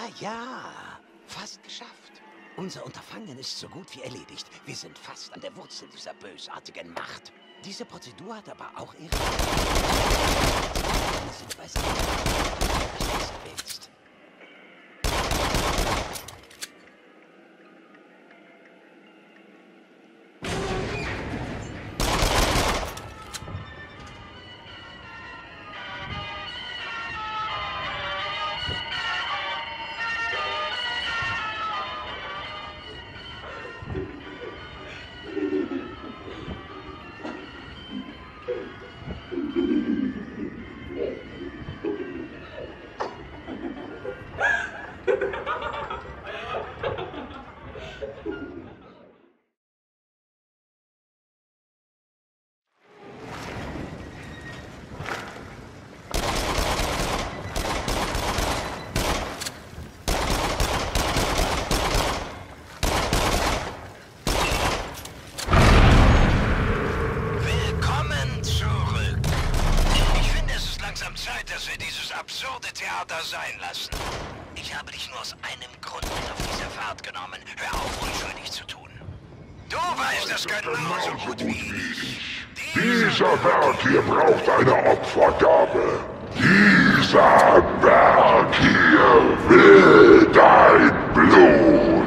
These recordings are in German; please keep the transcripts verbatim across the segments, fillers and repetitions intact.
Ja, ja. Fast geschafft. Unser Unterfangen ist so gut wie erledigt. Wir sind fast an der Wurzel dieser bösartigen Macht. Diese Prozedur hat aber auch ihre... Sie weiß nicht, was du willst. Sein lassen. Ich habe dich nur aus einem Grund mit auf diese Fahrt genommen. Hör auf, unschuldig zu tun. Du weißt das genauso gut wie ich. Dieser Berg hier braucht eine Opfergabe. Dieser Berg hier will dein Blut.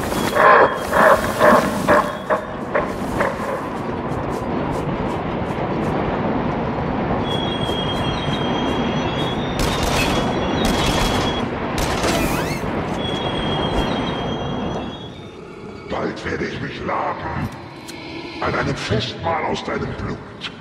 Bald werde ich mich laben an einem Festmahl aus deinem Blut.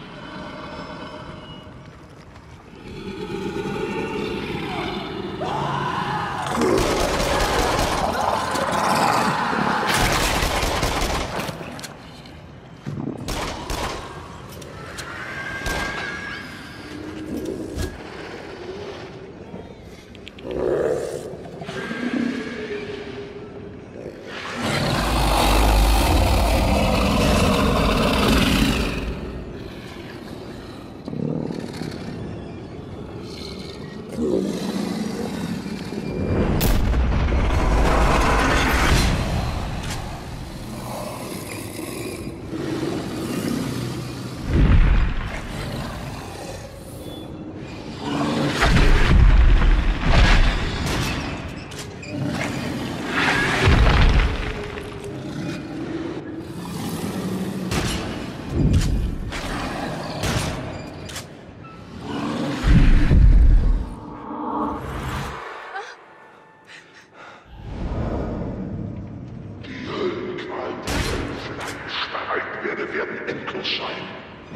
Werden endlos sein.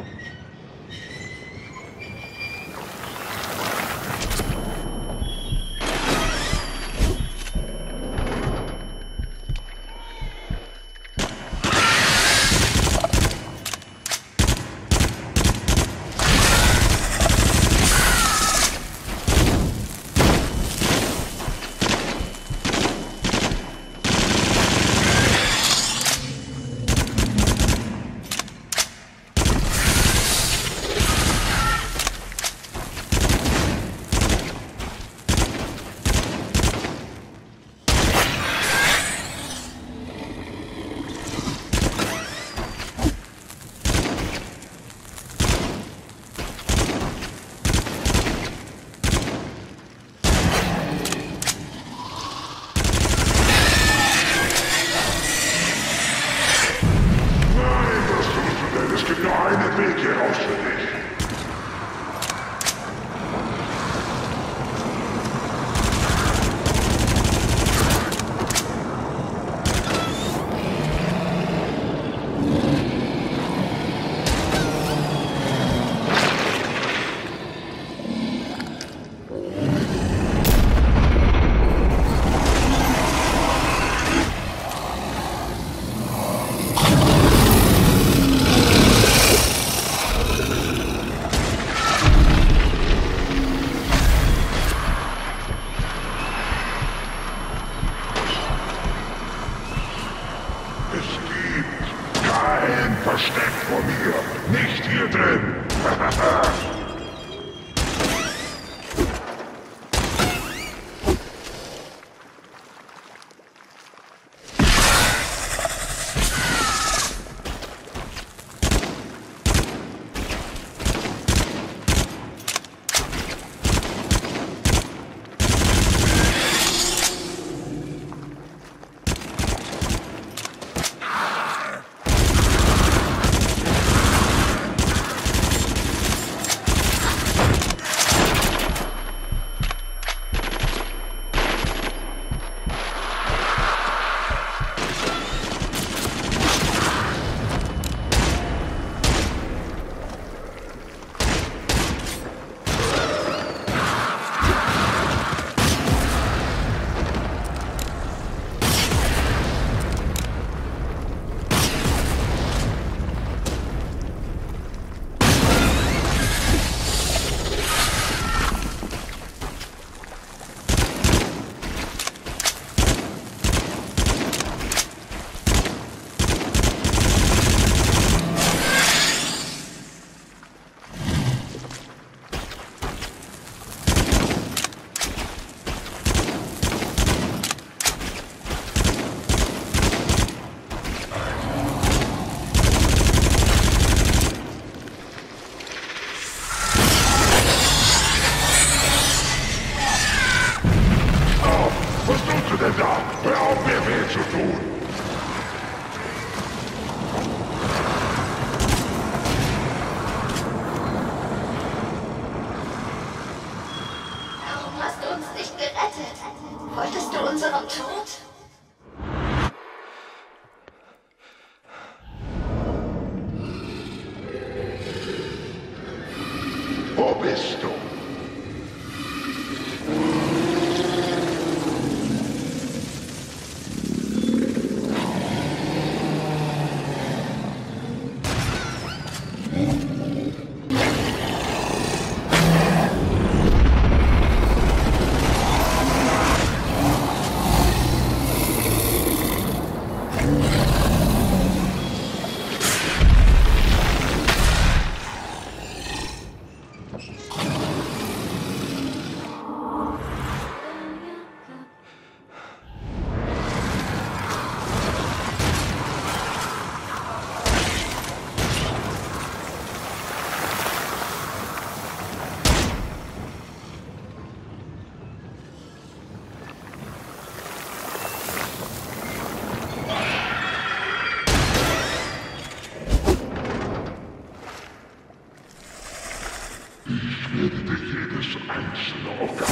Weg hier raus für dich. uns nicht gerettet. Wolltest du unserem Tod? Wo bist du? Ich werde dir jedes einzelne Organ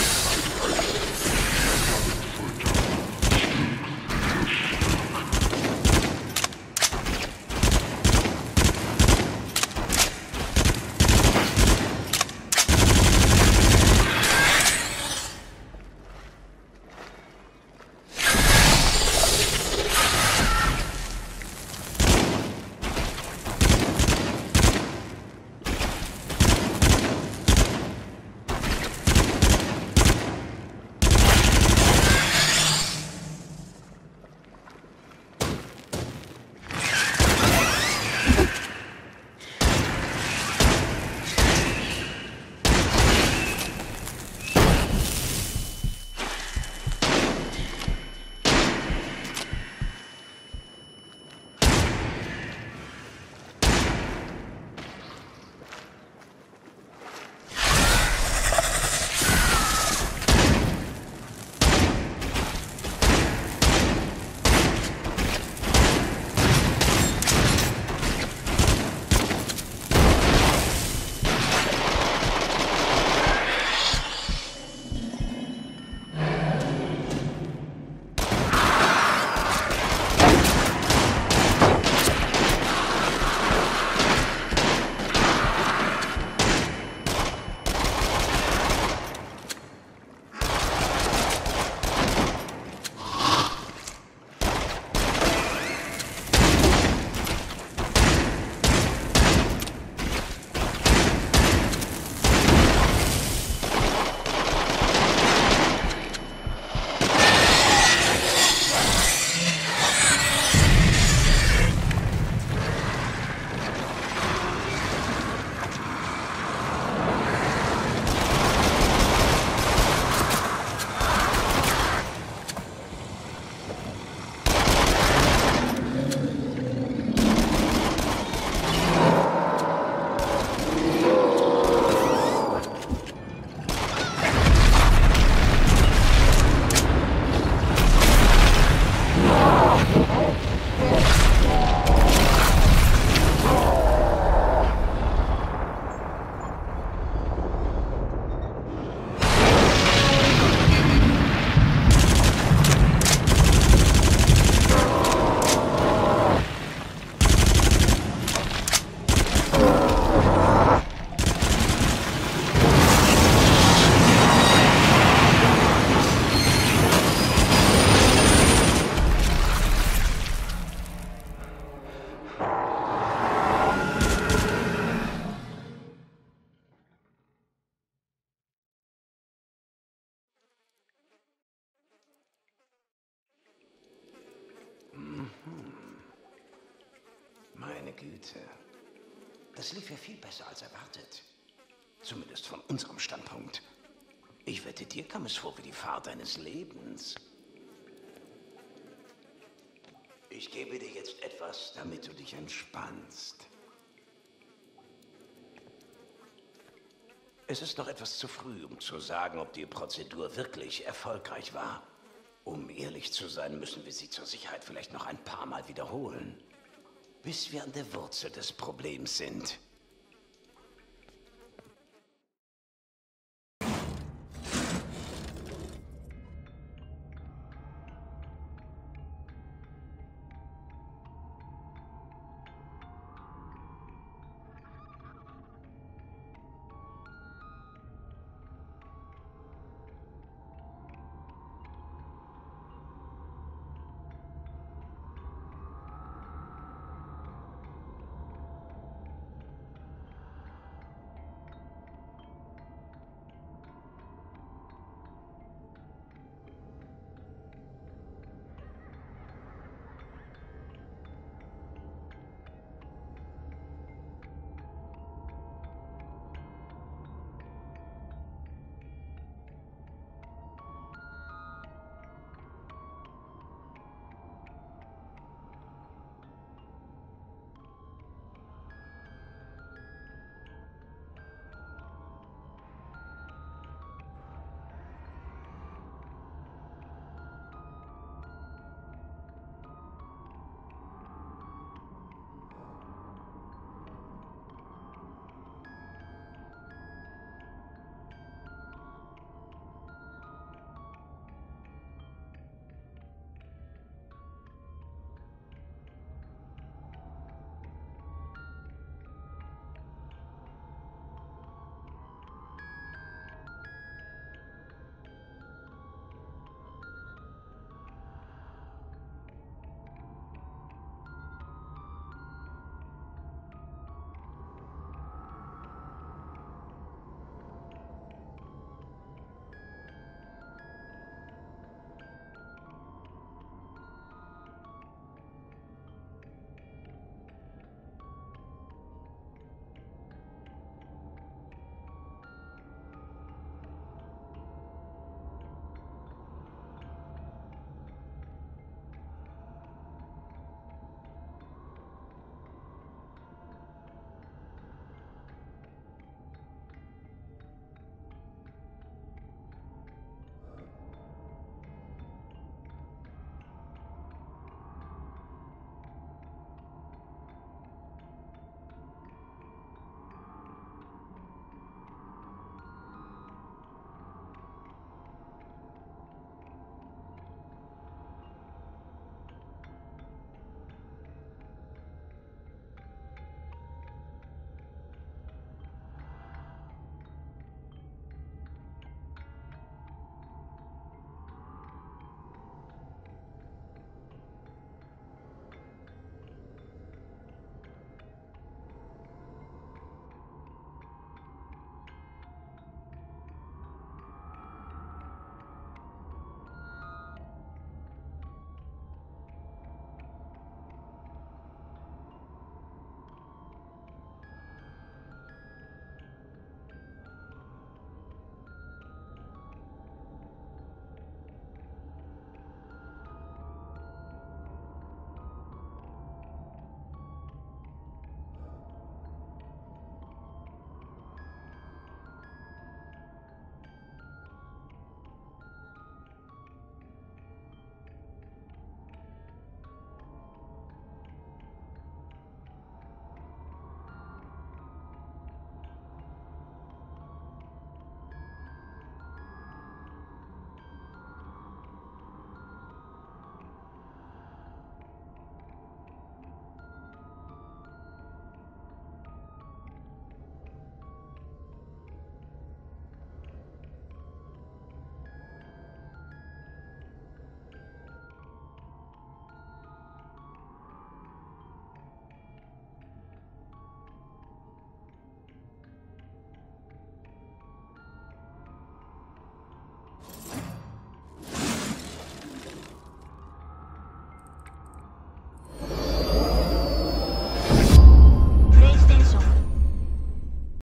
Meine Güte. Das lief ja viel besser als erwartet. Zumindest von unserem Standpunkt. Ich wette, dir kam es vor wie die Fahrt deines Lebens. Ich gebe dir jetzt etwas, damit du dich entspannst. Es ist noch etwas zu früh, um zu sagen, ob die Prozedur wirklich erfolgreich war. Um ehrlich zu sein, müssen wir sie zur Sicherheit vielleicht noch ein paar Mal wiederholen. Bis wir an der Wurzel des Problems sind.